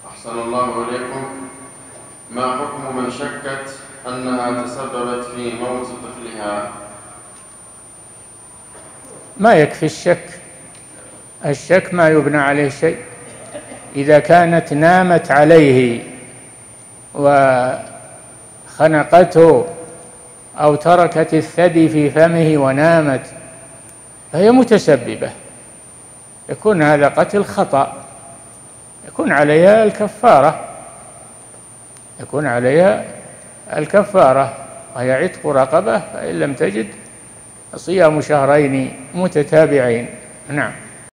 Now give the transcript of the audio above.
أحسن الله إليكم. ما حكم من شكت أنها تسببت في موت طفلها؟ ما يكفي الشك ما يبنى عليه شيء. إذا كانت نامت عليه وخنقته أو تركت الثدي في فمه ونامت فهي متسببة، يكون هذا قتل خطأ، يكون عليها الكفارة وهي عتق رقبة، فإن لم تجد صيام شهرين متتابعين. نعم.